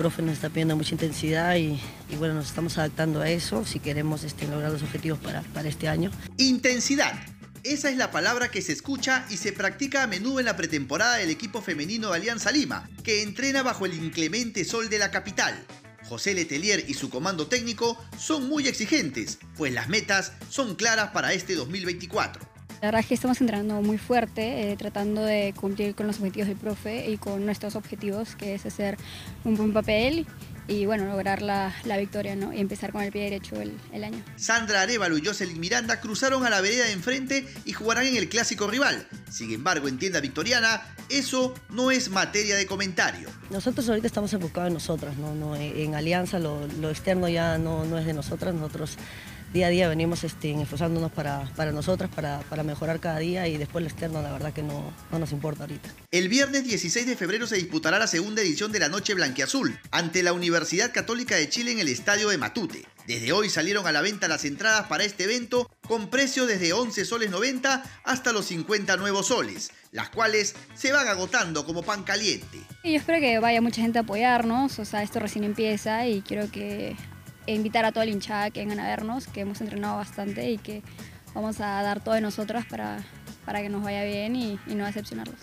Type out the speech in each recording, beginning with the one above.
profe nos está pidiendo mucha intensidad y bueno, nos estamos adaptando a eso si queremos lograr los objetivos para este año. Intensidad. Esa es la palabra que se escucha y se practica a menudo en la pretemporada del equipo femenino de Alianza Lima, que entrena bajo el inclemente sol de la capital. José Letelier y su comando técnico son muy exigentes, pues las metas son claras para este 2024. La verdad es que estamos entrenando muy fuerte, tratando de cumplir con los objetivos del profe y con nuestros objetivos, que es hacer un buen papel y bueno, lograr la victoria, ¿no? Y empezar con el pie derecho el año. Sandra Arévalo y Jocelyn Miranda cruzaron a la vereda de enfrente y jugarán en el clásico rival. Sin embargo, en tienda victoriana, eso no es materia de comentario. Nosotros ahorita estamos enfocados en nosotras, ¿no? En Alianza lo externo ya no es de nosotras. Nosotros día a día venimos esforzándonos para nosotras, para mejorar cada día, y después lo externo la verdad que no nos importa ahorita. El viernes 16 de febrero se disputará la segunda edición de la Noche Blanquiazul ante la Universidad Católica de Chile en el estadio de Matute. Desde hoy salieron a la venta las entradas para este evento con precios desde 11 soles 90 hasta los 50 nuevos soles, las cuales se van agotando como pan caliente. Y yo espero que vaya mucha gente a apoyarnos, o sea, esto recién empieza y quiero que invitar a toda la hinchada que vengan a vernos, que hemos entrenado bastante y que vamos a dar todo de nosotras para que nos vaya bien y no decepcionarlos.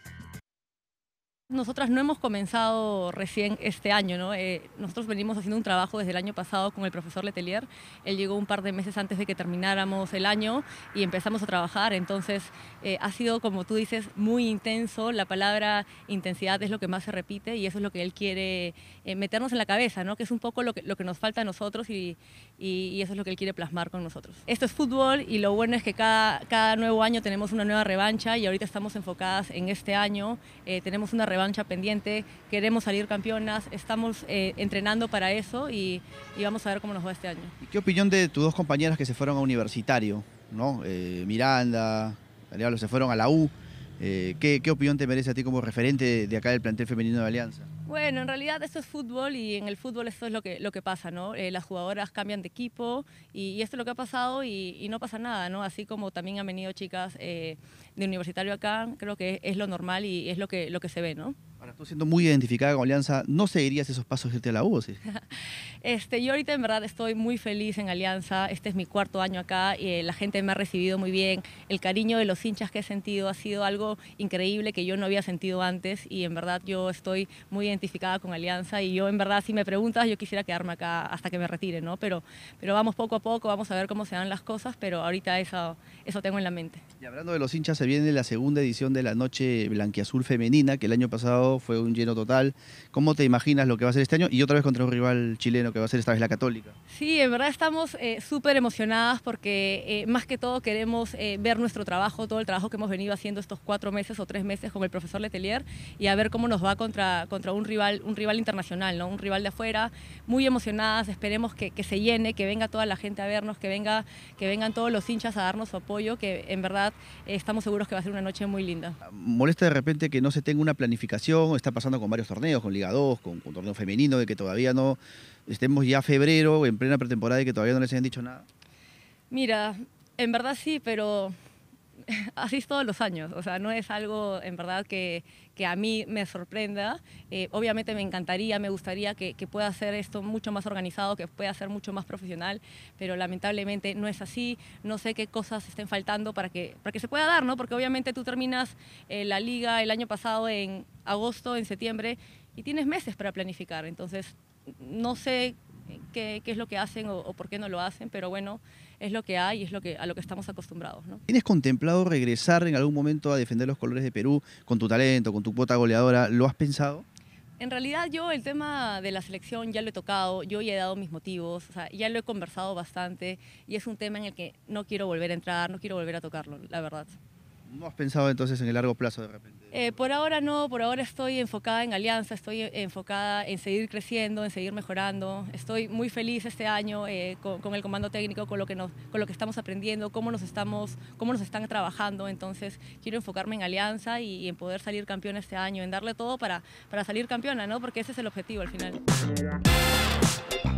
Nosotras no hemos comenzado recién este año, ¿no? Nosotros venimos haciendo un trabajo desde el año pasado con el profesor Letelier. Él llegó un par de meses antes de que termináramos el año y empezamos a trabajar. Entonces ha sido, como tú dices, muy intenso. La palabra intensidad es lo que más se repite y eso es lo que él quiere meternos en la cabeza, ¿no? Que es un poco lo que nos falta a nosotros y eso es lo que él quiere plasmar con nosotros. Esto es fútbol y lo bueno es que cada nuevo año tenemos una nueva revancha y ahorita estamos enfocadas en este año. Tenemos una revancha pendiente, queremos salir campeonas, estamos entrenando para eso y vamos a ver cómo nos va este año. ¿Y qué opinión de tus dos compañeras que se fueron a Universitario, ¿no? Miranda, Arevalo, se fueron a la U? ¿Qué opinión te merece a ti como referente de acá del plantel femenino de Alianza? Bueno, en realidad esto es fútbol y en el fútbol esto es lo que pasa, ¿no? Las jugadoras cambian de equipo y esto es lo que ha pasado y no pasa nada, ¿no? Así como también han venido chicas de Universitario acá, creo que es lo normal y es lo que se ve, ¿no? Ahora, tú siendo muy identificada con Alianza, ¿no seguirías esos pasos de irte a la U, sí? Yo ahorita en verdad estoy muy feliz en Alianza, este es mi cuarto año acá y la gente me ha recibido muy bien, el cariño de los hinchas que he sentido ha sido algo increíble que yo no había sentido antes y en verdad yo estoy muy identificada con Alianza y yo en verdad si me preguntas yo quisiera quedarme acá hasta que me retire, ¿no? Pero vamos poco a poco, vamos a ver cómo se dan las cosas, pero ahorita eso tengo en la mente. Y hablando de los hinchas, se viene la segunda edición de la Noche Blanquiazul Femenina, que el año pasado fue un lleno total. ¿Cómo te imaginas lo que va a ser este año? Y otra vez contra un rival chileno que va a ser esta vez la Católica. Sí, en verdad estamos súper emocionadas porque más que todo queremos ver nuestro trabajo, todo el trabajo que hemos venido haciendo estos 4 meses o 3 meses con el profesor Letelier y a ver cómo nos va contra un rival internacional, ¿no? Un rival de afuera. Muy emocionadas, esperemos que se llene, que venga toda la gente a vernos, que vengan todos los hinchas a darnos su apoyo, que en verdad estamos seguros que va a ser una noche muy linda. ¿Molesta de repente que no se tenga una planificación? Está pasando con varios torneos, con Liga 2, con torneo femenino, de que todavía no estemos ya febrero, en plena pretemporada y que todavía no les hayan dicho nada. Mira, en verdad sí, pero así es todos los años, o sea, no es algo en verdad que a mí me sorprenda. Obviamente me encantaría, me gustaría que pueda ser esto mucho más organizado, que pueda ser mucho más profesional, pero lamentablemente no es así. No sé qué cosas estén faltando para que se pueda dar, ¿no? Porque obviamente tú terminas la liga el año pasado en agosto, en septiembre, y tienes meses para planificar. Entonces, no sé qué es lo que hacen o por qué no lo hacen, pero bueno, es lo que hay y es a lo que estamos acostumbrados, ¿no? ¿Tienes contemplado regresar en algún momento a defender los colores de Perú con tu talento, con tu cuota goleadora? ¿Lo has pensado? En realidad yo el tema de la selección ya lo he tocado, yo ya he dado mis motivos, o sea, ya lo he conversado bastante y es un tema en el que no quiero volver a entrar, no quiero volver a tocarlo, la verdad. ¿No has pensado entonces en el largo plazo de repente? Por ahora no, por ahora estoy enfocada en Alianza, estoy enfocada en seguir creciendo, en seguir mejorando. Estoy muy feliz este año con el comando técnico, con lo que estamos aprendiendo, cómo nos están trabajando. Entonces quiero enfocarme en Alianza y en poder salir campeona este año, en darle todo para salir campeona, ¿no? Porque ese es el objetivo al final.